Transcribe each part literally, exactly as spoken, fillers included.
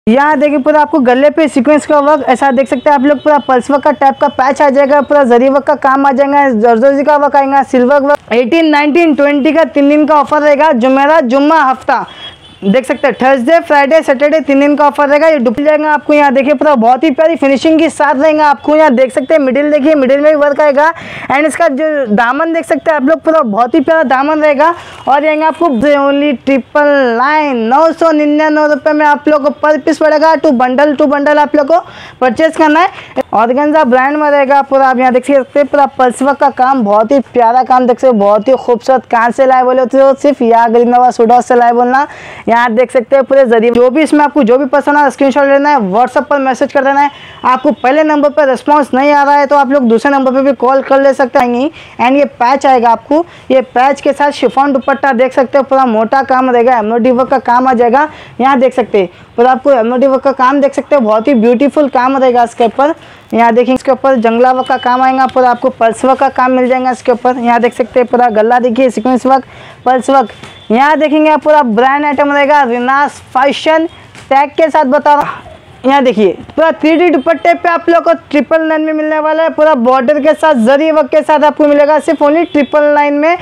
यहाँ देखिए पूरा आपको गले पे सीक्वेंस का वर्क ऐसा देख सकते हैं आप लोग। पूरा पल्स वर्क का टाइप का पैच आ जाएगा, पूरा जरी वर्क का काम आ जाएगा, जर्दोजी का वर्क आएगा, silver work. Eighteen nineteen twenty का तीन दिन का ऑफर रहेगा। जुमेरात जुम्मा हफ्ता देख सकते हैं, थर्सडे फ्राइडे सैटरडे तीन दिन का ऑफर रहेगा। ये डुप्लीकेट जाएगा आपको। यहाँ देखिए पूरा बहुत ही प्यारी फिनिशिंग के साथ रहेगा आपको। यहाँ देख सकते हैं मिडिल देखिए, मिडिल में भी वर्क आएगा। एंड इसका जो दामन देख सकते हैं आप लोग, पूरा बहुत ही प्यारा दामन रहेगा। और यहाँ आपको ओनली ट्रिपल नाइन नौ सौ निन्यानवे रुपये में आप लोग को पर पीस पड़ेगा। टू बंडल टू बंडल आप लोग को परचेज करना है। ऑर्गेन्जा ब्रांड में रहेगा पूरा। आप यहाँ देख सकते हैं पूरा पल्स वर्क का काम, बहुत ही प्यारा काम देख सकते हैं, बहुत ही खूबसूरत। कहाँ से लाए बोले तो सिर्फ या गरीब नवाज सूट हाउस से लाए बोलना। यहाँ देख सकते हैं पूरे जरिए जो भी इसमें आपको जो भी पसंद है स्क्रीनशॉट लेना है, व्हाट्सएप पर मैसेज कर देना है। आपको पहले नंबर पर रिस्पांस नहीं आ रहा है तो आप लोग दूसरे नंबर पर भी कॉल कर ले सकते हैं। एंड ये पैच आएगा आपको, ये पैच के साथ शिफॉन दुपट्टा देख सकते हो, पूरा मोटा काम रहेगा, एम्ब्रॉयडरी वर्क का काम आ जाएगा। यहाँ देख सकते हैं पूरा आपको एम्ब्रॉयडरी वर्क का काम देख सकते हो, बहुत ही ब्यूटीफुल काम रहेगा इसके ऊपर। यहाँ देखिए इसके ऊपर जंगला वर्क का काम आएगा, पूरा आपको पल्स वर्क का काम मिल जाएगा इसके ऊपर। यहाँ देख सकते हैं पूरा गला देखिए, सीक्वेंस वर्क, पल्स वर्क। यहाँ देखेंगे आप पूरा ब्रांड आइटम रहेगा, रिनास फैशन टैग के साथ बता रहा हूँ। यहाँ देखिए पूरा थ्री डी दुपट्टे पे आप लोग को ट्रिपल नाइन में मिलने वाला है। पूरा बॉर्डर के साथ जरी वर्क के साथ आपको मिलेगा सिर्फ ओनली ट्रिपल नाइन में।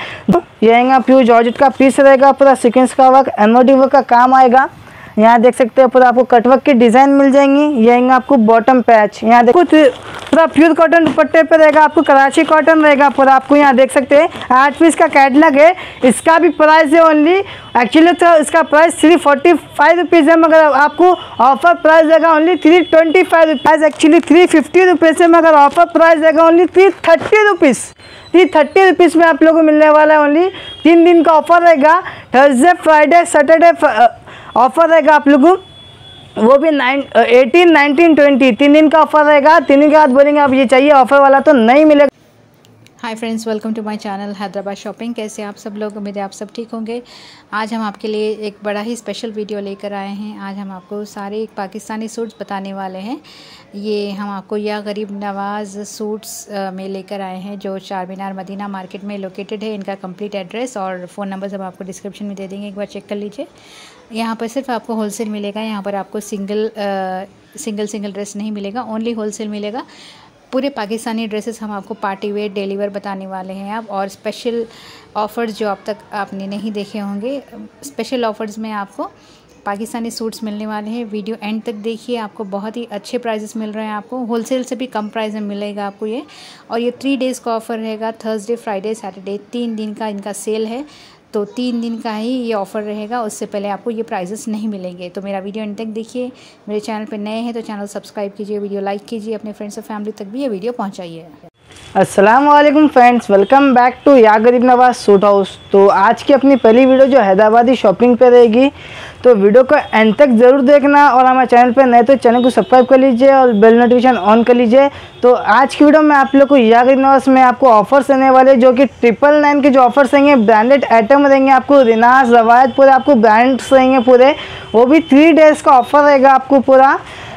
ये प्योर जॉर्जेट का पीस रहेगा, पूरा सीक्वेंस का वर्क, एम्ब्रॉयडरी वर्क का काम आएगा। यहाँ देख सकते हैं पूरा आपको कटवर्क की डिजाइन मिल जाएंगी। ये आपको बॉटम पैच, यहाँ देखो पूरा प्योर कॉटन दुपट्टे पे रहेगा, आपको कराची कॉटन रहेगा पूरा। आपको यहाँ देख सकते हैं आठ पीस का कैटलॉग है। इसका भी प्राइस है ओनली, एक्चुअली तो इसका price three forty five rupees है, मगर आपको ऑफर प्राइस देगा only three twenty five rupees. Actually three fifty rupees है, मगर ऑफर प्राइस देगा only three thirty rupees. Three thirty rupees में आप लोगों को मिलने वाला है। ओनली तीन दिन का ऑफर रहेगा, थर्सडे फ्राइडे सैटरडे ऑफर रहेगा आप लोगों को, वो भी नाइन एटीन नाइनटीन ट्वेंटी तीन दिन का ऑफर रहेगा। तीन दिन के बाद बोलेंगे आप ये चाहिए ऑफर वाला तो नहीं मिलेगा। Hi friends, welcome to my channel Hyderabad shopping. कैसे आप सब लोग, उम्मीद है आप सब ठीक होंगे। आज हम आपके लिए एक बड़ा ही स्पेशल वीडियो लेकर आए हैं। आज हम आपको सारे पाकिस्तानी सूट्स बताने वाले हैं। ये हम आपको या गरीब नवाज सूट्स में लेकर आए हैं, जो चार मीनार मदीना मार्केट में लोकेटेड है। इनका कंप्लीट एड्रेस और फ़ोन नंबर हम आपको डिस्क्रिप्शन में दे देंगे, एक बार चेक कर लीजिए। यहाँ पर सिर्फ आपको होलसेल मिलेगा, यहाँ पर आपको सिंगल आ, सिंगल सिंगल ड्रेस नहीं मिलेगा, ओनली होलसेल मिलेगा। पूरे पाकिस्तानी ड्रेसेस हम आपको पार्टी वेयर डेली वेयर बताने वाले हैं आप, और स्पेशल ऑफ़र्स जो अब तक आपने नहीं देखे होंगे, स्पेशल ऑफ़र्स में आपको पाकिस्तानी सूट्स मिलने वाले हैं। वीडियो एंड तक देखिए, आपको बहुत ही अच्छे प्राइजेस मिल रहे हैं। आपको होलसेल से भी कम प्राइस में मिलेगा आपको ये। और ये थ्री डेज़ का ऑफ़र रहेगा, थर्सडे फ्राइडे सैटरडे, तीन दिन का इनका सेल है, तो तीन दिन का ही ये ऑफ़र रहेगा। उससे पहले आपको ये प्राइजेस नहीं मिलेंगे। तो मेरा वीडियो एंड तक देखिए। मेरे चैनल पे नए हैं तो चैनल सब्सक्राइब कीजिए, वीडियो लाइक कीजिए, अपने फ्रेंड्स और फैमिली तक भी ये वीडियो पहुंचाइए। अस्सलाम वालेकुम फ्रेंड्स, वेलकम बैक टू या गरीब नवाज सूट हाउस। तो आज की अपनी पहली वीडियो जो हैदराबादी शॉपिंग पे रहेगी, तो वीडियो को एंड तक ज़रूर देखना। और हमारे चैनल पे नए तो चैनल को सब्सक्राइब कर लीजिए और बेल नोटिफिकेशन ऑन कर लीजिए। तो आज की वीडियो में आप लोग को या गरीब नवाज में आपको ऑफर्स देने वाले, जो कि ट्रिपल नाइन के जो ऑफर्स रहेंगे, ब्रांडेड आइटम रहेंगे आपको, रिनास रवायत पूरे आपको ब्रांड्स रहेंगे पूरे, वो भी थ्री डेज़ का ऑफर रहेगा आपको पूरा।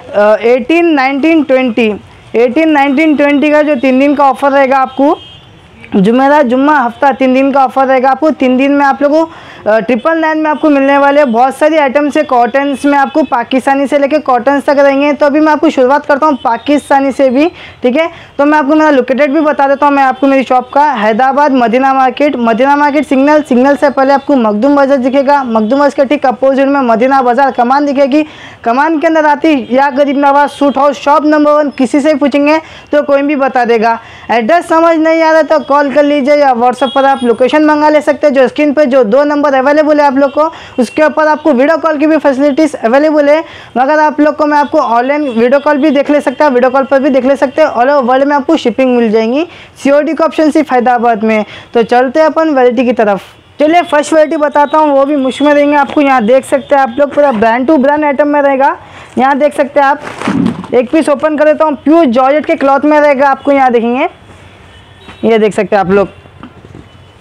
Eighteen nineteen twenty eighteen nineteen twenty का जो तीन दिन का ऑफर रहेगा आपको, जुमेरात जुम्मा हफ्ता तीन दिन का ऑफर रहेगा आपको। तीन दिन में आप लोगों को ट्रिपल नाइन में आपको मिलने वाले बहुत सारी आइटम्स है। कॉटन्स में आपको पाकिस्तानी से लेकर कॉटन्स तक रहेंगे। तो अभी मैं आपको शुरुआत करता हूँ पाकिस्तानी से भी, ठीक है। तो मैं आपको मेरा लोकेटेड भी बता देता हूँ। मैं आपको मेरी शॉप का Hyderabad Madina market, Madina market signal signal से पहले आपको मखदूम बाजार दिखेगा। मखदूम बाजार के ठीक अपोजिट में मदीना बाजार कमान दिखेगी। कमान के अंदर आती या Garib Nawaz suit house shop number one. किसी से पूछेंगे तो कोई भी बता देगा। एड्रेस समझ नहीं आ रहा तो कॉल कर लीजिए या व्हाट्सएप पर आप लोकेशन मंगा ले सकते हैं। जो स्क्रीन पर जो दो नंबर अवेलेबल है आप लोग को, उसके ऊपर आपको वीडियो कॉल की भी फैसिलिटीज़ अवेलेबल है। मगर आप लोग को मैं आपको ऑनलाइन वीडियो कॉल भी देख ले सकता है, वीडियो कॉल पर भी देख ले सकते हैं। ऑल ओवर वर्ल्ड में आपको शिपिंग मिल जाएंगी। सीओडी का ऑप्शन सिर्फ हैदराबाद में। तो चलते हैं अपन वैरायटी की तरफ। चलिए फर्स्ट वैरायटी बताता हूँ, वो भी मुश्क में रहेंगे आपको। यहाँ देख सकते हैं आप लोग, पूरा ब्रांड टू ब्रांड आइटम में रहेगा। यहाँ देख सकते हैं आप, एक पीस ओपन कर देता हूँ, प्योर जॉर्जेट के क्लॉथ में रहेगा आपको। यहाँ देखेंगे, ये देख सकते हैं आप लोग,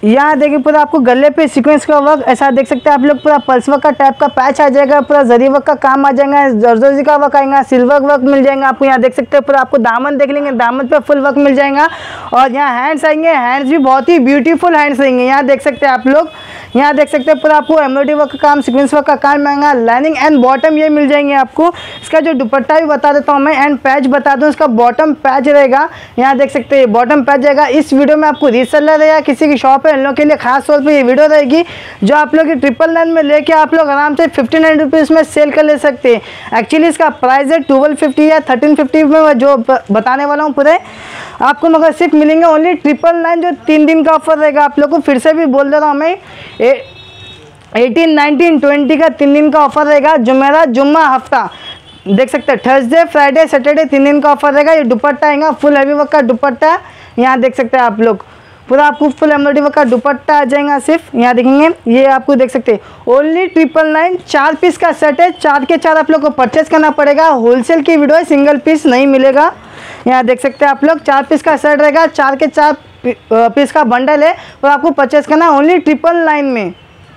यहाँ देखिए पूरा आपको गले पे सीक्वेंस का वर्क ऐसा देख सकते हैं आप लोग। पूरा पल्स वर्क का टाइप का पैच आ जाएगा, पूरा जरी वर्क का काम आ जाएगा, जर्दोजी का वर्क आएगा, सिल्वर वर्क मिल जाएगा आपको। यहाँ देख सकते हैं पूरा आपको दामन देख लेंगे, दामन पे फुल वर्क मिल जाएगा। और यहाँ हैंड्स आएंगे, हैंड्स भी बहुत ही ब्यूटीफुल हैंड्स रहेंगे। यहाँ देख सकते हैं आप लोग, यहाँ देख सकते हैं पूरा आपको एम्ब्रॉयडरी वर्क का काम, सीक्वेंस वर्क का काम आएगा। लाइनिंग एंड बॉटम ये मिल जाएंगे आपको। इसका जो दुपट्टा भी बता देता हूँ मैं, एंड पैच बता दूँ, इसका बॉटम पैच रहेगा। यहाँ देख सकते हैं बॉटम पैच रहेगा। इस वीडियो में आपको रीसेलर या किसी की शॉप है इन लोगों के लिए खास तौर पे ये वीडियो रहेगी, जो आप लोग ट्रिपल नाइन में लेके आप लोग आराम से फिफ्टी नाइन रुपीज़ में सेल कर ले सकते हैं। एक्चुअली इसका प्राइस है ट्वेल्व फिफ्टी या थर्टीन फिफ्टी में जो बताने वाला हूँ पूरे आपको, मगर सिर्फ मिलेंगे ओनली ट्रिपल नाइन, जो तीन दिन का ऑफर रहेगा। आप लोग को फिर से भी बोल दे रहा हूँ मैं, एटीन नाइनटीन ट्वेंटी का तीन दिन का ऑफर रहेगा। जुमेरा जुम्मा हफ्ता देख सकते हैं, थर्सडे फ्राइडे सैटरडे तीन दिन का ऑफर रहेगा। ये दुपट्टा आएगा फुल हैवी वर्क का दुपट्टा। यहाँ देख सकते हैं आप लोग पूरा आपको फुल एम्ब्रॉयडरी वर्क का दुपट्टा आ जाएगा। सिर्फ यहाँ देखेंगे, ये आपको देख सकते हैं ओनली ट्रिपल नाइन। चार पीस का सेट है, चार के चार आप लोग को परचेस करना पड़ेगा। होलसेल की वीडियो है, सिंगल पीस नहीं मिलेगा। यहाँ देख सकते हैं आप लोग, चार पीस का सेट रहेगा, चार के चार पीस का बंडल है और आपको परचेस करना ओनली ट्रिपल नाइन में।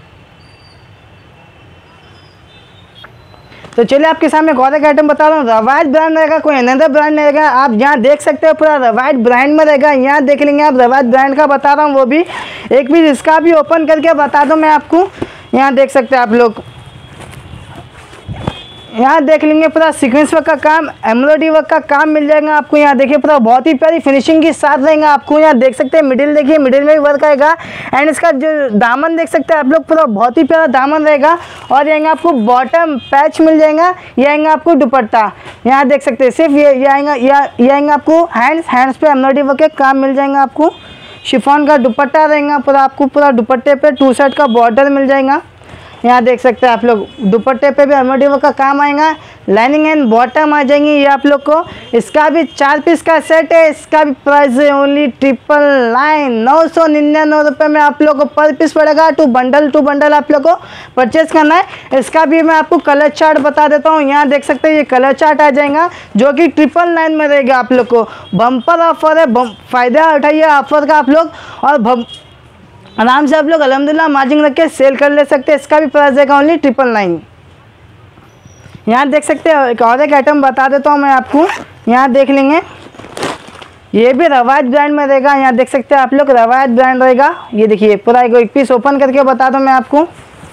तो चलिए आपके सामने एक और एक आइटम बता रहा हूँ। रवायत ब्रांड रहेगा, कोई अनदर ब्रांड नहीं रहेगा। आप यहाँ देख सकते हो पूरा रवायत ब्रांड में रहेगा। यहाँ देख लेंगे आप, रवायत ब्रांड का बता रहा हूँ, वो भी एक पीस इसका भी ओपन करके बता दूँ मैं आपको। यहाँ देख सकते हैं आप लोग, यहाँ देख लेंगे पूरा सीक्वेंस वर्क का काम, एम्ब्रॉयडरी वर्क का काम मिल जाएगा आपको। यहाँ देखिए पूरा बहुत ही प्यारी फिनिशिंग के साथ रहेगा आपको। यहाँ देख सकते हैं मिडिल, देखिए मिडिल में भी वर्क आएगा। एंड इसका जो दामन देख सकते हैं आप लोग, पूरा बहुत ही प्यारा दामन रहेगा। और यहाँ आपको बॉटम पैच मिल जाएगा, ये आएगा आपको दुपट्टा। यहाँ देख सकते हैं सिर्फ ये ये आएगा, ये आएगा आपको हैंड्स, हैंड्स पे एम्ब्रॉयडरी वर्क के काम मिल जाएगा आपको। शिफॉन का दुपट्टा रहेगा पूरा आपको, पूरा दुपट्टे पे टू साइड का बॉर्डर मिल जाएगा। यहाँ देख सकते हैं आप लोग, दुपट्टे पे भी एम्ब्रॉयडरी वर्क का काम आएगा। लाइनिंग एंड बॉटम आ जाएंगी ये आप लोग को। इसका भी चार पीस का सेट है, इसका भी प्राइस है ओनली ट्रिपल नाइन, नौ सौ निन्यानवे रुपये में आप लोग को पर पीस पड़ेगा। टू बंडल टू बंडल आप लोग को परचेज करना है। इसका भी मैं आपको कलर चार्ट बता देता हूँ। यहाँ देख सकते हैं ये कलर चार्ट आ जाएगा, जो कि ट्रिपल नाइन में रहेगा आप लोग को। बम्पर ऑफर है, फ़ायदा उठाइए ऑफर का आप लोग, और आराम से आप लोग अल्हम्दुलिल्लाह मार्जिन रख के सेल कर ले सकते हैं। इसका भी प्राइस रहेगा ओनली ट्रिपल नाइन। यहाँ देख सकते हैं एक और एक आइटम बता देता हूँ मैं आपको। यहाँ देख लेंगे, ये भी रवायत ब्रांड में रहेगा। यहाँ देख सकते हैं आप लोग, रवायत ब्रांड रहेगा। ये देखिए पूरा एक पीस ओपन करके बता दूँ मैं आपको।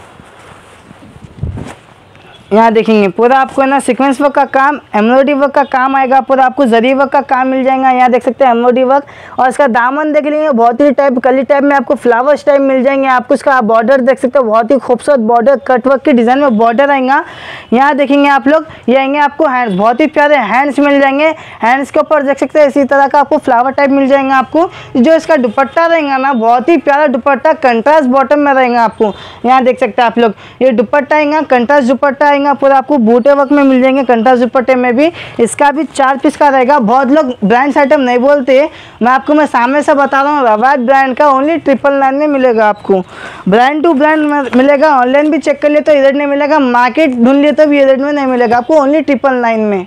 यहाँ देखेंगे पूरा आपको है ना सीक्वेंस वर्क का काम, एम्ब्रॉयडरी वर्क का काम आएगा। पूरा आपको जरी वर्क का काम मिल जाएगा। यहाँ देख सकते हैं एम्ब्रॉयडरी वर्क, और इसका दामन देख लेंगे बहुत ही टाइप कली टाइप में आपको फ्लावर्स टाइप मिल जाएंगे आपको। इसका बॉर्डर देख सकते हो, बहुत ही खूबसूरत बॉर्डर, कट वर्क के डिज़ाइन में बॉर्डर आएगा। यहाँ देखेंगे आप लोग, ये आएंगे आपको हैंड्स, बहुत ही प्यारे हैंड्स मिल जाएंगे। हैंड्स के ऊपर देख सकते हैं इसी तरह का आपको फ्लावर टाइप मिल जाएगा आपको। जो इसका दुपट्टा रहेगा ना, बहुत ही प्यारा दुपट्टा, कंट्रास्ट बॉटम में रहेगा आपको। यहाँ देख सकते हैं आप लोग, ये दुपट्टा आएगा, कंट्रास्ट दुपट्टा आएगा। पूरा आपको बूटे वर्क में मिल जाएंगे, कंट्रास्ट दुपट्टे में भी। इसका भी चार पीस का रहेगा। बहुत लोग ब्रांड्स आइटम नहीं बोलते, मैं आपको मैं सामने से बता रहा हूँ। रवायत ब्रांड का ओनली ट्रिपल नाइन में मिलेगा आपको। ब्रांड टू ब्रांड मिलेगा, ऑनलाइन भी चेक कर लिए तो इधर नहीं मिलेगा, मार्केट ढूंढ लिए तो भी इधर में नहीं मिलेगा आपको, ओनली ट्रिपल नाइन में।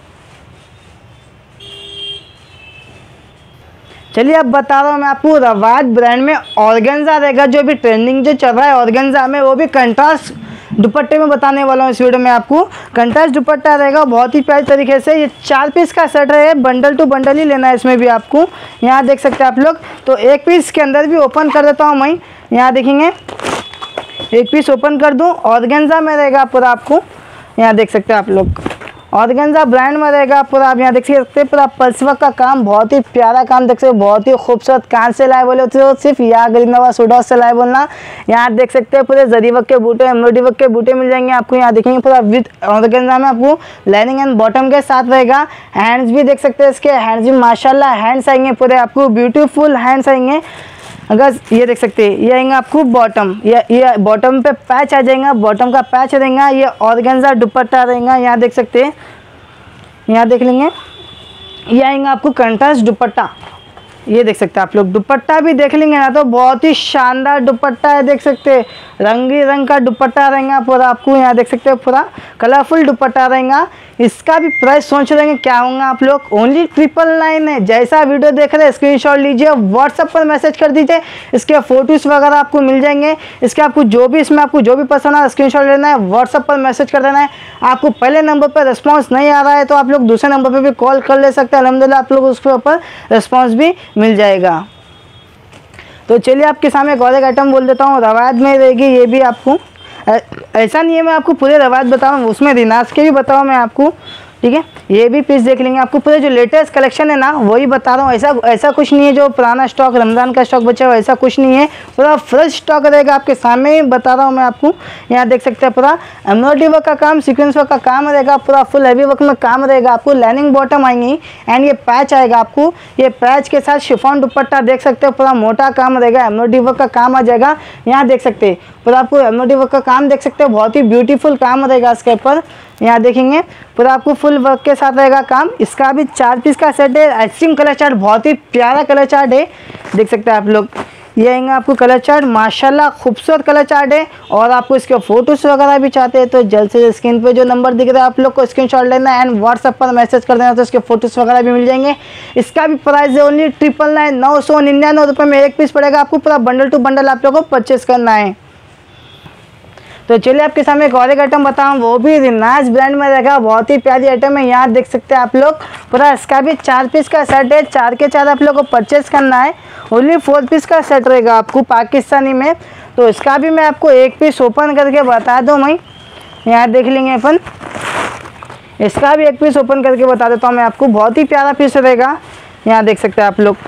चलिए अब बता रहा हूँ मैं आपको, रवायत ब्रांड में ऑर्गेन्जा रहेगा, जो भी ट्रेंडिंग जो चल रहा है ऑर्गेन्जा में, वो भी कंट्रास्ट दुपट्टे में बताने वाला हूँ इस वीडियो में आपको। कंट्रास्ट दुपट्टा रहेगा बहुत ही प्यारी तरीके से। ये चार पीस का सेट है, बंडल टू बंडल ही लेना है इसमें भी आपको। यहाँ देख सकते हैं आप लोग, तो एक पीस के अंदर भी ओपन कर देता हूँ मैं। यहाँ देखेंगे एक पीस ओपन कर दूँ, ऑर्गेन्जा में रहेगा पूरा आपको। यहाँ देख सकते हैं आप लोग, ऑर्गेन्जा ब्रांड में रहेगा पूरा। आप यहाँ देख सकते हैं पूरा पल्स वर्क का काम, बहुत ही प्यारा काम देख सकते हो, बहुत ही खूबसूरत। कहाँ से लाए बोले तो सिर्फ यहाँ गरीब नवाज सूट हाउस से लाए बोलना। यहाँ देख सकते हैं पूरे जरी वर्क के बूटे, एम्ब्रॉयडरी वर्क के बूटे मिल जाएंगे आपको। यहाँ देखेंगे पूरा विद ऑर्गेन्जा में आपको लाइनिंग एंड बॉटम के साथ रहेगा। हैंड्स भी देख सकते हैं, इसके हैंड्स भी माशाल्लाह हैंड्स आएंगे पूरे आपको, ब्यूटीफुल हैंड्स आएंगे। अगर ये देख सकते हैं, ये आएंगे आपको बॉटम, ये ये बॉटम पे पैच आ जाएगा, बॉटम का पैच रहेगा। ये ऑर्गेन्जा दुपट्टा रहेगा। यहाँ देख सकते हैं, यहाँ देख लेंगे, ये आएंगे आपको कंट्रास्ट दुपट्टा। ये देख सकते हैं आप लोग, दुपट्टा भी देख लेंगे ना तो बहुत ही शानदार दुपट्टा है, देख सकते हैं रंगी रंग का दुपट्टा रहेगा पूरा आपको। यहाँ देख सकते हैं पूरा कलरफुल दुपट्टा रहेगा। इसका भी प्राइस सोच रहे हैं क्या होगा आप लोग, ओनली ट्रिपल नाइन है। जैसा वीडियो देख रहे हैं स्क्रीनशॉट लीजिए, व्हाट्सएप पर मैसेज कर दीजिए, इसके फोटोज़ वगैरह आपको मिल जाएंगे। इसके आपको जो भी इसमें आपको जो भी पसंद आ स्क्रीनशॉट लेना है, व्हाट्सएप पर मैसेज कर देना है। आपको पहले नंबर पर रिस्पॉन्स नहीं आ रहा है तो आप लोग दूसरे नंबर पर भी कॉल कर ले सकते हैं, अलहमदिल्ला आप लोग उसके ऊपर रिस्पॉन्स भी मिल जाएगा। तो चलिए आपके सामने एक और एक आइटम बोल देता हूँ, रवायत में रहेगी ये भी आपको। ऐसा नहीं है मैं आपको पूरे रवायत बता रहा हूँ, उसमें रिनाज के भी बताऊँ मैं आपको, ठीक है। ये भी पीस देख लेंगे, आपको पूरे जो लेटेस्ट कलेक्शन है ना वही बता रहा हूँ। ऐसा ऐसा कुछ नहीं है जो पुराना स्टॉक रमज़ान का स्टॉक बचा हुआ, ऐसा कुछ नहीं है, पूरा फ्रेश स्टॉक रहेगा आपके सामने ही बता रहा हूँ मैं आपको। यहाँ देख सकते हैं पूरा एम्ब्रॉयडरी वर्क का काम, सीक्वेंस वर्क का काम रहेगा, पूरा फुल हैवी वर्क में काम रहेगा आपको। लाइनिंग बॉटम आएंगी एंड ये पैच आएगा आपको, ये पैच के साथ शिफॉन दुपट्टा देख सकते हो, पूरा मोटा काम रहेगा, एम्ब्रॉयडरी वर्क का काम आ जाएगा। यहाँ देख सकते हैं पूरा आपको एम्ब्रॉयडरी वर्क का काम देख सकते हो, बहुत ही ब्यूटीफुल काम रहेगा इसके ऊपर। यहाँ देखेंगे पूरा आपको फुल वर्क के साथ रहेगा काम। इसका भी चार पीस का सेट है, आइसक्रीम कलर चार्ट, बहुत ही प्यारा कलर चार्ट है, देख सकते हैं आप लोग। ये आएंगे आपको कलर चार्ट, माशाल्लाह खूबसूरत कलर चार्ट है। और आपको इसके फोटोज़ वगैरह भी चाहते हैं तो जल्द से जल्द स्क्रीन पे जो नंबर दिख रहा है आप लोग को स्क्रीनशॉट लेना है एंड व्हाट्सएप पर मैसेज कर देना तो इसके फोटोज़ वगैरह भी मिल जाएंगे। इसका भी प्राइस है ओनली ट्रिपल नाइन, नौ सौ निन्यानवे रुपये में एक पीस पड़ेगा आपको। पूरा बंडल टू बंडल आप लोगों को परचेस करना है। तो चलिए आपके सामने एक और एक आइटम बताऊँ, वो भी रिनाज ब्रांड में रहेगा, बहुत ही प्यारी आइटम है। यहाँ देख सकते हैं आप लोग पूरा इसका भी चार पीस का सेट है, चार के चार आप लोग को परचेस करना है। ओनली फोर पीस का सेट रहेगा आपको पाकिस्तानी में। तो इसका भी मैं आपको एक पीस ओपन करके बता दूँ मैं, यहाँ देख लेंगे अपन। इसका भी एक पीस ओपन करके बता देता हूँ मैं आपको, बहुत ही प्यारा पीस रहेगा। यहाँ देख सकते हैं आप लोग,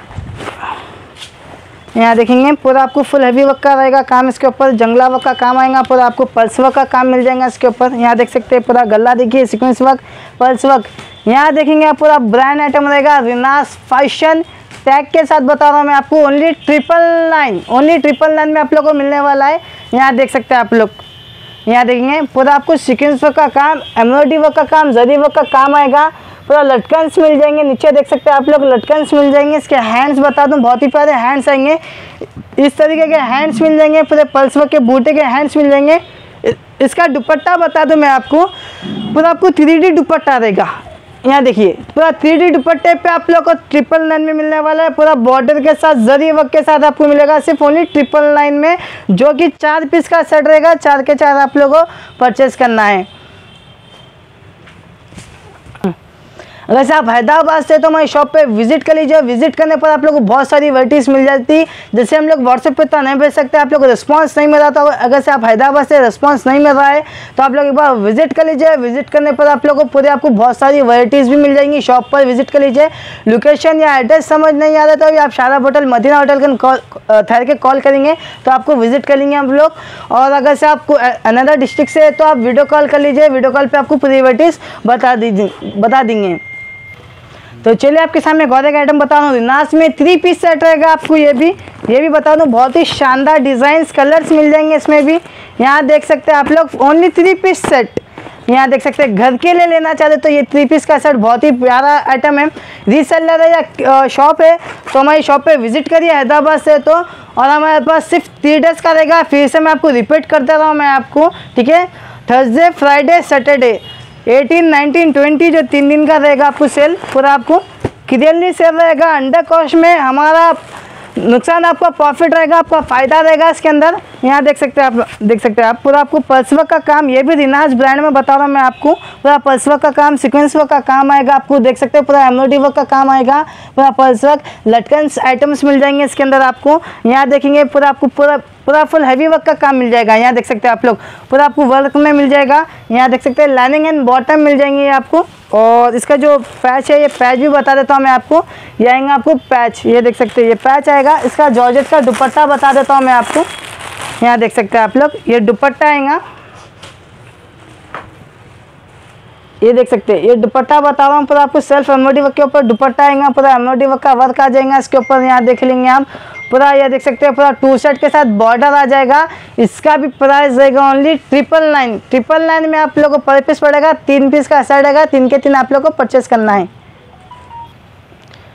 यहाँ देखेंगे पूरा आपको फुल हैवी वर्क का रहेगा काम, इसके ऊपर जंगला वर्क का काम आएगा, पूरा आपको पल्स वर्क का काम मिल जाएगा इसके ऊपर। यहाँ देख सकते हैं पूरा गला देखिए, सीक्वेंस वर्क, पल्स वर्क। यहाँ देखेंगे आप पूरा ब्रांड आइटम रहेगा, रिनाज फैशन टैग के साथ बता रहा हूँ मैं आपको, only triple nine, only triple nine में आप लोग को मिलने वाला है। यहाँ देख सकते हैं आप लोग, यहाँ देखेंगे पूरा आपको सीक्वेंस वर्क का काम, एम्ब्रॉयडरी वर्क का काम, जरी वर्क का काम आएगा, पूरा लटकन्स मिल जाएंगे। नीचे देख सकते हैं आप लोग लटकन्स मिल जाएंगे। इसके हैंड्स बता दूं, बहुत ही प्यारे हैंड्स आएंगे, इस तरीके के हैंड्स मिल जाएंगे, पूरे पल्स वर्क के बूटे के हैंड्स मिल जाएंगे। इसका दुपट्टा बता दूं मैं आपको, पूरा आपको थ्री डी दुपट्टा रहेगा। यहाँ देखिए पूरा थ्री डी दुपट्टे पे आप लोग को ट्रिपल नाइन में मिलने वाला है, पूरा बॉर्डर के साथ जरी वर्क के साथ आपको मिलेगा, सिर्फ ओनली ट्रिपल नाइन में, जो कि चार पीस का सेट रहेगा, चार के चार आप लोगों को परचेस करना है। अगर से आप हैदराबाद से तो हमारी शॉप पे विजिट कर लीजिए। विजिट करने पर आप लोग को बहुत सारी वैराइटीज मिल जाती है, जैसे हम लोग व्हाट्सएप पे तो नहीं भेज सकते, आप लोग को रिस्पांस नहीं मिल रहा था। अगर से आप हैदराबाद से रिस्पांस नहीं मिल रहा है तो आप लोग एक बार विजिट कर लीजिए। विजिट करने पर आप लोग को पूरे आपको बहुत सारी वैराइटीज़ भी मिल जाएंगी। शॉप पर विजिट कर लीजिए। लोकेशन या एड्रेस समझ नहीं आ रहा तो अभी आप शादाब होटल, मदीना होटल का कॉल ठहर के कॉल करेंगे तो आपको विजिट कर लेंगे हम लोग। और अगर से आपको अनदर डिस्ट्रिक्ट से है तो आप वीडियो कॉल कर लीजिए, वीडियो कॉल पर आपको पूरी वैराइटीज़ बता दीजिए बता देंगे। तो चलिए आपके सामने गौरे का आइटम बता रहा हूँ, रिनाज में थ्री पीस सेट रहेगा आपको। ये भी ये भी बता दूँ, बहुत ही शानदार डिज़ाइंस कलर्स मिल जाएंगे इसमें भी। यहाँ देख सकते हैं आप लोग ओनली थ्री पीस सेट, यहाँ देख सकते हैं घर के लिए लेना चाहते तो ये थ्री पीस का सेट बहुत ही प्यारा आइटम है। रीसेलर है या शॉप है तो हमारी शॉप पे विजिट करिए हैदराबाद से तो। और हमारे पास सिर्फ थ्री डेज का रहेगा, फिर से मैं आपको रिपीट करता रहा हूँ मैं आपको, ठीक है। Thursday, Friday, Saturday, eighteen, nineteen, twenty जो तीन दिन का रहेगा आपको सेल, पूरा आपको क्लियरली सेल रहेगा। अंडर कॉस्ट में हमारा नुकसान आपका प्रॉफिट रहेगा, आपका फ़ायदा रहेगा इसके अंदर। यहाँ देख सकते हैं आप देख सकते हैं आप पूरा आपको पल्स वर्क का काम, ये भी रिनाज ब्रांड में बता रहा हूँ मैं आपको। पूरा पल्स वर्क का काम, सीक्वेंस वर्क का काम आएगा आपको, देख सकते हैं पूरा एम्ब्रॉयडरी वर्क का काम आएगा, पूरा पल्स वर्क, लटकन्स आइटम्स मिल जाएंगे इसके अंदर आपको। यहाँ देखेंगे पूरा आपको पूरा पूरा फुल हैवी वर्क का काम मिल जाएगा। यहाँ देख सकते हैं आप लोग पूरा आपको वर्क में मिल जाएगा। यहाँ देख सकते हैं लाइनिंग एंड बॉटम मिल जाएंगे आपको। और इसका जो पैच है, ये पैच भी बता देता हूँ मैं आपको। ये आएंगे आपको पैच, ये देख सकते हैं ये पैच आएगा। इसका जॉर्जेट का दुपट्टा बता देता हूँ मैं आपको। यहाँ देख सकते हैं आप लोग, ये दुपट्टा आएगा, ये देख सकते हैं ये दुपट्टा बता रहा हूँ पूरा आपको। सेल्फ एम्ब्रॉयडरी वर्क के ऊपर दुपट्टा आएगा, पूरा एम्ब्रॉयडरी वर्क का वर्क आ जाएगा इसके ऊपर। यहाँ देख लेंगे आप पूरा, ये देख सकते हैं पूरा टू सेट के साथ बॉर्डर आ जाएगा। इसका भी प्राइस रहेगा only triple nine. Triple nine में आप लोगों को पर पीस पड़ेगा, तीन पीस का सेट रहेगा, तीन के तीन आप लोग को परचेस करना है।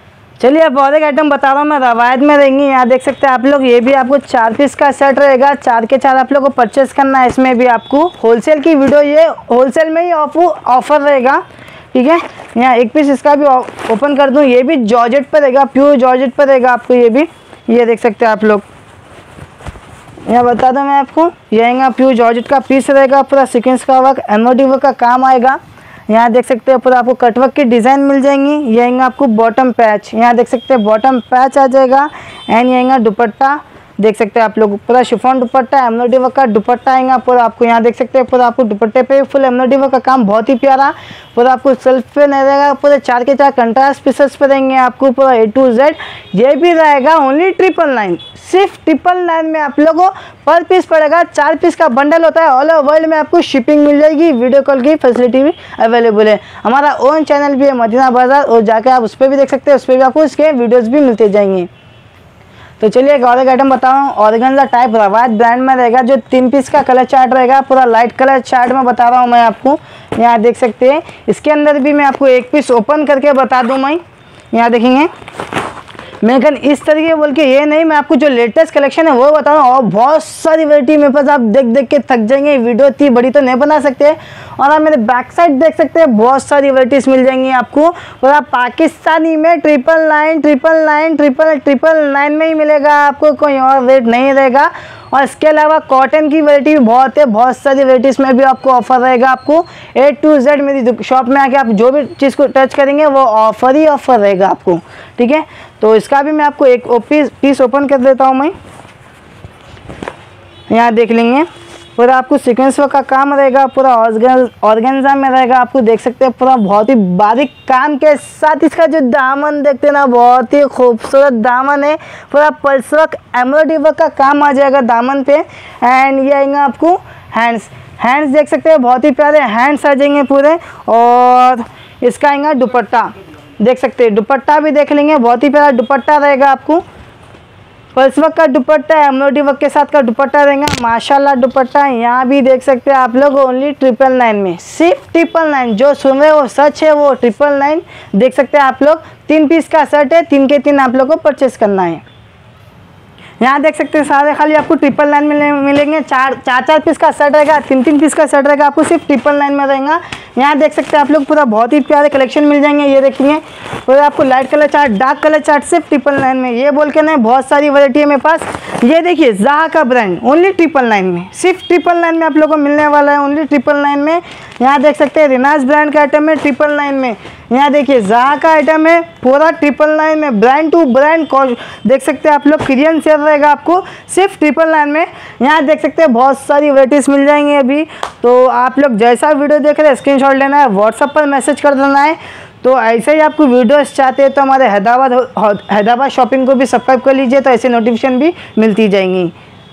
चलिए अब और एक आइटम बता रहा हूँ मैं, रवायत में रहेंगी। यहाँ देख सकते हैं आप लोग, ये भी आपको चार पीस का सेट रहेगा, चार के चार आप लोग को परचेस करना है। इसमें भी आपको होलसेल की वीडियो, ये होलसेल में ही ऑफर रहेगा, ठीक है। यहाँ एक पीस इसका भी ओपन कर दूँ, ये भी जॉर्जेट पर रहेगा, प्योर जॉर्जेट पर रहेगा आपको। ये भी ये देख सकते हैं आप लोग, यहाँ बता दूँ मैं आपको, ये आएगा प्योर जॉर्जेट का पीस रहेगा, पूरा सीक्वेंस का वर्क, एमओडी वर्क का काम आएगा। यहाँ देख सकते हैं पूरा आपको कटवर्क की डिज़ाइन मिल जाएंगी। ये आएगा आपको बॉटम पैच, यहाँ देख सकते हैं बॉटम पैच आ जाएगा। एंड ये आएगा दुपट्टा, देख सकते हैं आप लोग पूरा शिफॉन दुपट्टा, एमओडी वर्क का दुपट्टा आएगा पूरा आपको। यहाँ देख सकते हैं पूरा आपको दुपट्टे पे फुल एमओडी वर्क का काम, बहुत ही प्यारा। पूरा आपको सेल्फ पे नहीं रहेगा, पूरे चार के चार कंट्रास्ट पीसेस पे रहेंगे आपको, पूरा ए टू जेड। ये भी रहेगा ओनली ट्रिपल नाइन, सिर्फ ट्रिपल नाइन में आप लोगों को पर पीस पड़ेगा। चार पीस का बंडल होता है, ऑल ओवर वर्ल्ड में आपको शिपिंग मिल जाएगी, वीडियो कॉल की फैसिलिटी भी अवेलेबल है। हमारा ओन चैनल भी है मदीना बाजार, और जाके आप उस पर भी देख सकते हैं, उस पर भी आपको उसके वीडियोज़ भी मिलते जाएंगे। तो चलिए एक और एक आइटम बता रहा हूँ, ऑर्गेन्जा टाइप रवायत ब्रांड में रहेगा, जो तीन पीस का कलर चार्ट रहेगा, पूरा लाइट कलर चार्ट में बता रहा हूँ मैं आपको। यहाँ देख सकते हैं, इसके अंदर भी मैं आपको एक पीस ओपन करके बता दूँ मैं। यहाँ देखेंगे मैं कल इस तरीके बोल के ये नहीं, मैं आपको जो लेटेस्ट कलेक्शन है वो बता रहा हूँ। और बहुत सारी वैरायटी मेरे पास, आप देख देख के थक जाएंगे, वीडियो इतनी बड़ी तो नहीं बना सकते। और आप मेरे बैक साइड देख सकते हैं, बहुत सारी वैराइटीज़ मिल जाएंगी आपको। और आप पाकिस्तानी में triple nine triple nine triple triple nine में ही मिलेगा आपको, कोई और रेट नहीं रहेगा। और इसके अलावा कॉटन की वैरायटी भी बहुत है, बहुत सारी वैराइटीज़ में भी आपको ऑफर रहेगा। आपको ए टू जेड मेरी शॉप में आके आप जो भी चीज़ को टच करेंगे वो ऑफर ही ऑफर रहेगा आपको, ठीक है। तो इसका भी मैं आपको एक पीस पीस ओपन कर देता हूँ मैं। यहाँ देख लेंगे पूरा आपको सीक्वेंस वर्क का काम रहेगा, पूरा ऑर्गेन्जा में रहेगा आपको, देख सकते हैं पूरा बहुत ही बारीक काम के साथ। इसका जो दामन देखते हैं ना, बहुत ही खूबसूरत दामन है, पूरा पल्स वर्क एम्ब्रॉयडरी वर्क का काम आ जाएगा दामन पे। एंड ये आएगा आपको हैंड्स, हैंड्स देख सकते हैं बहुत ही प्यारे हैंड्स आ जाएंगे पूरे। और इसका आएगा दुपट्टा, देख सकते हैं दुपट्टा भी देख लेंगे, बहुत ही प्यारा दुपट्टा रहेगा आपको। पल्स वर्क का दुपट्टा, एम्ब्रॉयडरी वर्क के साथ का दुपट्टा रहेगा, माशाल्लाह दुपट्टा। यहाँ भी देख सकते हैं आप लोग, ओनली ट्रिपल नाइन में, सिर्फ ट्रिपल नाइन। जो सुन रहे हो सच है, वो ट्रिपल नाइन देख सकते हैं आप लोग। तीन पीस का सेट है, तीन के तीन आप लोग को परचेस करना है। यहाँ देख सकते हैं सारे खाली आपको ट्रिपल नाइन में मिलेंगे, चार चार चार पीस का सेट रहेगा, तीन तीन पीस का सेट रहेगा, आपको सिर्फ ट्रिपल नाइन में रहेगा। यहाँ देख सकते हैं आप लोग पूरा बहुत ही प्यारे कलेक्शन मिल जाएंगे। ये देखेंगे पूरा आपको light colour chart, dark colour chart सिर्फ ट्रिपल नाइन में। ये बोल के नहीं, बहुत सारी वैरायटी है मेरे पास। ये देखिए ज़हा का ब्रांड, ओनली ट्रिपल नाइन में, सिर्फ ट्रिपल नाइन में आप लोगों को मिलने वाला है, ओनली ट्रिपल नाइन में। यहाँ देख सकते हैं रिनाज ब्रांड का आइटम है ट्रिपल नाइन में। यहाँ देखिए ज़हा का आइटम है पूरा ट्रिपल नाइन में, ब्रांड टू ब्रांड देख सकते हैं आप लोग, क्लियर सेल रहेगा आपको सिर्फ ट्रिपल नाइन में। यहाँ देख सकते हैं बहुत सारी वैराइटीज़ मिल जाएंगी अभी। तो आप लोग जैसा वीडियो देख रहे हैं स्क्रीनशॉट लेना है, व्हाट्सएप पर मैसेज कर देना है। तो ऐसे ही आपको वीडियोस चाहते हैं तो हमारे हैदराबाद हैदराबाद शॉपिंग को भी सब्सक्राइब कर लीजिए, तो ऐसे नोटिफिकेशन भी मिलती जाएंगी।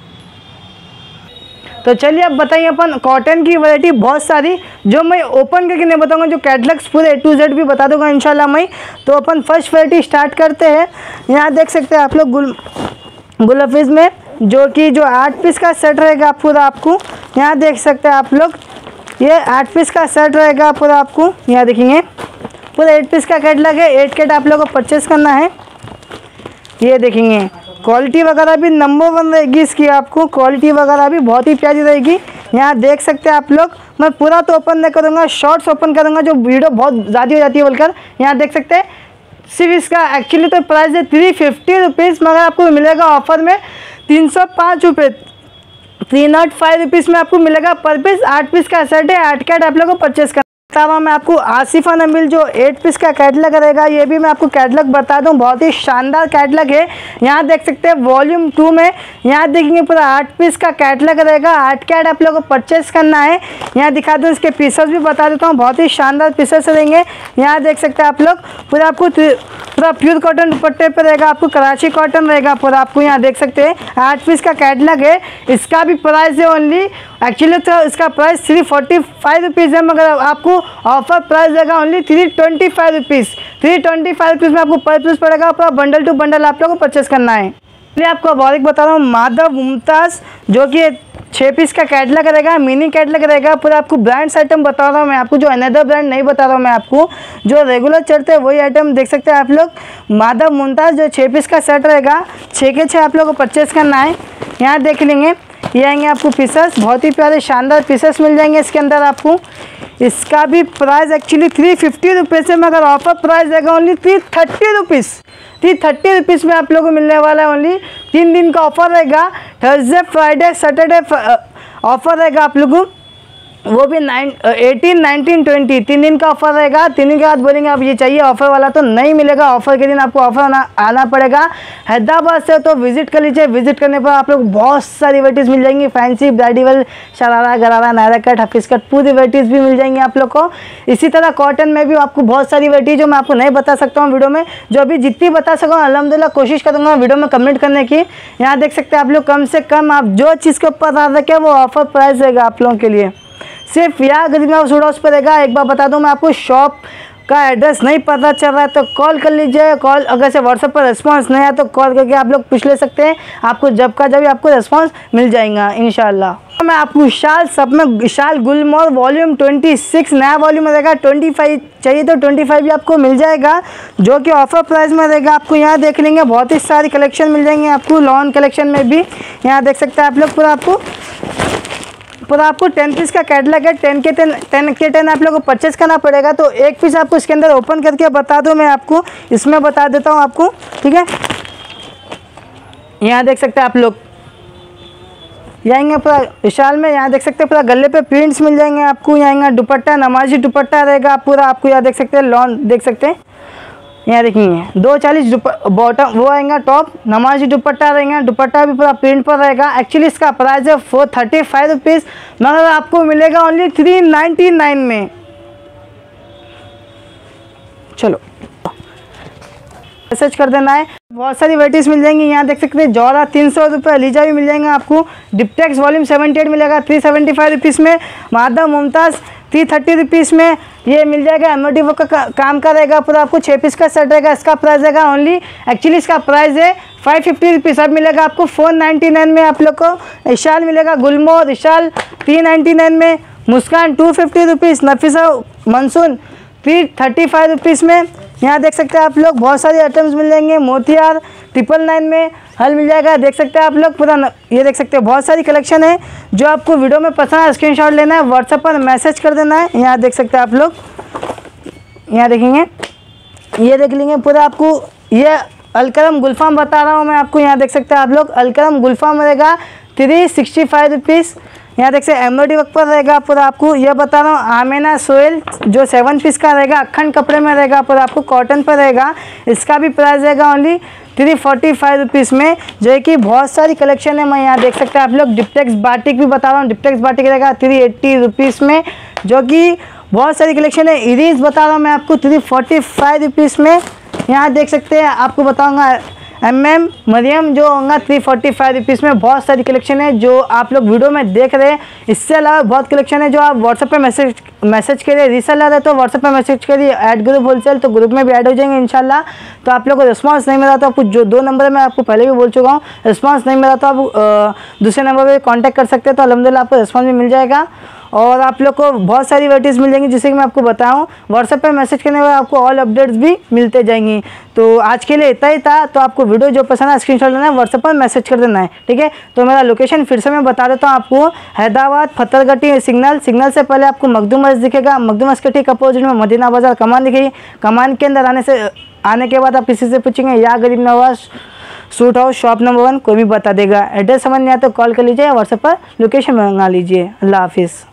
तो चलिए अब बताइए अपन कॉटन की वैरायटी बहुत सारी, जो मैं ओपन करके नहीं बताऊंगा, जो कैटलॉग्स पूरे ए टू जेड भी बता दूंगा इंशाल्लाह मैं। तो अपन फर्स्ट वैरायटी स्टार्ट करते हैं। यहाँ देख सकते हैं आप लोग गुल गुलफिज में, जो कि जो आठ पीस का सेट रहेगा पूरा आपको। यहाँ देख सकते हैं आप लोग, ये आठ पीस का सेट रहेगा पूरा आपको। यहाँ देखेंगे पूरा एट पीस का कैटलॉग है, एट कैट आप लोगों को परचेस करना है। ये देखेंगे क्वालिटी वगैरह भी नंबर वन रहेगी इसकी, आपको क्वालिटी वगैरह भी बहुत ही प्यारी रहेगी। यहाँ देख सकते हैं आप लोग, मैं पूरा तो ओपन नहीं करूँगा, शॉर्ट्स ओपन करूँगा, जो वीडियो बहुत ज़्यादा हो जाती है बोलकर। यहाँ देख सकते हैं सिर्फ इसका एक्चुअली तो प्राइस है थ्री फिफ्टी रुपीज़, मगर आपको मिलेगा ऑफर में तीन सौ पाँच रुपये, थ्री नॉट फाइव रुपीज़ में आपको मिलेगा पर पीस। आठ पीस का सेट है, आठ कैट आप लोगों को परचेस करना। बता रहा हूँ मैं आपको आसिफा नबील जो एट पीस का कैटलॉग रहेगा, ये भी मैं आपको कैटलॉग बता दूँ, बहुत ही शानदार कैटलॉग है। यहाँ देख सकते हैं वॉल्यूम टू में, यहाँ देखेंगे पूरा आठ पीस का कैटलॉग रहेगा, आठ कैट आप लोगों को परचेस करना है। यहाँ दिखा दूँ, इसके पीसेस भी बता देता हूँ, बहुत ही शानदार पीसेस रहेंगे। यहाँ देख सकते हैं आप लोग पूरा आपको पूरा प्योर कॉटन दुपट्टे पर रहेगा, आपको कराची कॉटन रहेगा पूरा आपको। यहाँ देख सकते हैं आठ पीस का कैटलॉग है, इसका भी प्राइस है ओनली, एक्चुअली तो इसका price three forty five rupees है, मगर आपको ऑफर प्राइस देगा only three twenty five rupees. Three twenty five rupees में आपको पर पीस पड़ेगा, पूरा बंडल टू बंडल आप लोगों को परचेस करना है। इसलिए आपको और एक बता रहा हूँ, माधव मुमताज़ जो कि छः पीस का कैटलॉग रहेगा, मिनी कैटलॉग रहेगा। पूरा आपको ब्रांड्स आइटम बता रहा हूँ मैं आपको, जो अनदर ब्रांड नहीं बता रहा हूँ मैं आपको, जो रेगुलर चलते हैं वही आइटम देख सकते हैं आप लोग। माधव मुमताज़ जो छः पीस का सेट रहेगा, छः के छः आप लोग को परचेस करना है। यहाँ देख लेंगे, ये आएंगे आपको पीसेस, बहुत ही प्यारे शानदार पीसेस मिल जाएंगे इसके अंदर आपको। इसका भी price actually three fifty rupees है, मगर ऑफर प्राइस रहेगा only three thirty rupees three thirty rupees में आप लोगों को मिलने वाला है। ओनली तीन दिन का ऑफर रहेगा, थर्सडे फ्राइडे सैटरडे ऑफर रहेगा आप लोगों, वो भी नाइन एटीन नाइनटीन ट्वेंटी तीन दिन का ऑफर रहेगा। तीन दिन के बाद बोलेंगे आप ये चाहिए ऑफर वाला, तो नहीं मिलेगा। ऑफर के दिन आपको ऑफर आना आना पड़ेगा। हैदराबाद से तो विजिट कर लीजिए, विजिट करने पर आप लोग बहुत सारी वेराइटीज़ मिल जाएंगी, fancy bridal sharara gharara Naira cut Hafeez cut पूरी वेराइटीज़ भी मिल जाएंगी आप लोग को। इसी तरह कॉटन में भी आपको बहुत सारी वेराइटी जो मैं आपको नहीं बता सकता हूँ वीडियो में, जो अभी जितनी बता सकूँ अल्हम्दुलिल्लाह कोशिश करूँगा वीडियो में कमेंट करने की। यहाँ देख सकते हैं आप लोग, कम से कम आप जो चीज़ के ऊपर आ रखे वो ऑफर प्राइस रहेगा आप लोगों के लिए। सिर्फ या गरीब नवाज सूट हाउस पर रहेगा। एक बार बता दूं मैं आपको, शॉप का एड्रेस नहीं पता चल रहा है तो कॉल कर लीजिए। कॉल अगर से व्हाट्सएप पर रिस्पांस नहीं आया तो कॉल करके आप लोग पूछ ले सकते हैं, आपको जब का जब आपको रिस्पांस मिल जाएगा इंशाल्लाह। मैं आपको विशाल सब में विशाल गुलमोहर वॉल्यूम छब्बीस नया वॉल्यूम रहेगा। पच्चीस चाहिए तो पच्चीस भी आपको मिल जाएगा, जो कि ऑफर प्राइस में रहेगा। आपको यहाँ देख लेंगे बहुत ही सारी कलेक्शन मिल जाएंगे आपको, लॉन कलेक्शन में भी। यहाँ देख सकते हैं आप लोग, पूरा आपको पूरा आपको टेन पीस का कैटलॉग है। टेन के टेन टेन के टेन आप लोगों को परचेस करना पड़ेगा। तो एक पीस आपको इसके अंदर ओपन करके बता दूं मैं आपको, इसमें बता देता हूं आपको, ठीक है। यहाँ देख सकते हैं आप लोग, आएंगे पूरा विशाल में। यहाँ देख सकते हैं पूरा गले पे प्रिंट्स मिल जाएंगे आपको। यहाँ दुपट्टा नमाजी दुपट्टा रहेगा पूरा आपको। यहाँ देख सकते हैं लॉन देख सकते हैं, यहाँ देखेंगे दो चालीस बॉटम वो आएगा, टॉप नमाजी दुपट्टा रहेगा। दुपट्टा भी पूरा प्रिंट पर रहेगा। एक्चुअली इसका प्राइस है फोर थर्टी फाइव रुपीज़, मगर आपको मिलेगा ओनली थ्री नाइन्टी नाइन में। चलो मैसेज कर देना है, बहुत सारी वेराइटीज़ मिल जाएंगी। यहाँ देख सकते हैं जौरा तीन सौ रुपये, लीजा भी मिल जाएगा आपको। डिप्टेक्स वॉल्यूम सेवेंटी एट मिलेगा थ्री सेवेंटी फाइव रुपीज़ में। Madhav Mumtaz three thirty rupees में ये मिल जाएगा। एमओडी वर्क का काम का रहेगा पूरा आपको। छः पीस का सेट रहेगा। इसका प्राइस रहेगा ओनली, एक्चुअली इसका प्राइस है फाइव फिफ्टी रुपीज़। अब मिलेगा आपको फोर नाइन्टी नाइन में आप लोग को। इशाल मिलेगा, Gulmohar Ishal three ninety nine में। Muskan two fifty rupees, Nafisa monsoon three thirty five rupees में। यहाँ देख सकते हैं आप लोग बहुत सारे आइटम्स मिल जाएंगे। मोतियार ट्रिपल नाइन में हल मिल जाएगा। देख सकते हैं आप लोग पूरा न, ये देख सकते हैं बहुत सारी कलेक्शन है। जो आपको वीडियो में पसंद है स्क्रीनशॉट लेना है, व्हाट्सएप पर मैसेज कर देना है। यहाँ देख सकते हैं आप लोग, यहाँ देखेंगे, ये देख लेंगे पूरा आपको। ये अलकरम गुलफाम बता रहा हूँ मैं आपको। यहाँ देख सकते हैं आप लोग, अलकरम गुलफाम रहेगा थ्री सिक्सटी फाइव रुपीज़। यहाँ देख सकते एम्ब्रॉयडरी वर्क पर रहेगा पूरा आपको। ये बता रहा हूँ आमेना सोयल जो सेवन पीस का रहेगा, अखंड कपड़े में रहेगा पूरा आपको, कॉटन पर रहेगा। इसका भी प्राइस रहेगा only three forty five rupees में, जो कि बहुत सारी कलेक्शन है। मैं यहाँ देख सकते हैं आप लोग। डिप्टेक्स बाटिक भी बता रहा हूँ, डिप्टेक्स बाटिक रहेगा थ्री एट्टी रुपीज़ में, जो कि बहुत सारी कलेक्शन है। इरीज बता रहा हूँ मैं आपको थ्री फोर्टी फाइव रुपीज़ में। यहाँ देख सकते हैं, आपको बताऊँगा एम एम मरियम जो होगा थ्री फोर्टी फाइव रुपीज़ में। बहुत सारी कलेक्शन है जो आप लोग वीडियो में देख रहे हैं। इससे अलावा बहुत कलेक्शन है जो आप व्हाट्सएप पे मैसेज मैसेज करिए। रीसेलर है तो व्हाट्सएप पे मैसेज करिए, ऐड ग्रुप होलसेल, तो ग्रुप में भी ऐड हो जाएंगे इंशाल्लाह। तो आप लोग को रिस्पांस नहीं मिला तो आपको जो दो नंबर मैं आपको पहले भी बोल चुका हूँ, रिस्पांस नहीं मिला तो आप दूसरे नंबर पर कॉन्टैक्ट कर सकते हैं। तो अल्हम्दुलिल्लाह आपको रिस्पांस भी मिल जाएगा। और आप लोग को बहुत सारी वैराइटीज़ मिल जाएंगी, जिससे कि मैं आपको बताऊं। व्हाट्सएप पे मैसेज करने में आपको ऑल अपडेट्स भी मिलते जाएंगी। तो आज के लिए इतना ही था। तो आपको वीडियो जो पसंद है स्क्रीनशॉट लेना है, व्हाट्सएप पर मैसेज कर देना है, ठीक है। तो मेरा लोकेशन फिर से मैं बता देता हूँ आपको। हैदराबाद फतरगट्टी सिग्नल, सिग्नल से पहले आपको मखदूम मस्जिद दिखेगा। मखदूम मस्जिद के ठीक अपोजिट में मदीना बाजार कमान दिखेगी। कमान के अंदर आने से आने के बाद आप किसी से पूछेंगे या Garib Nawaz suit house shop number one, कोई भी बता देगा। एड्रेस समझ नहीं आया तो कॉल कर लीजिए या व्हाट्सएप पर लोकेशन मंगा लीजिए। अल्लाह हाफिज़।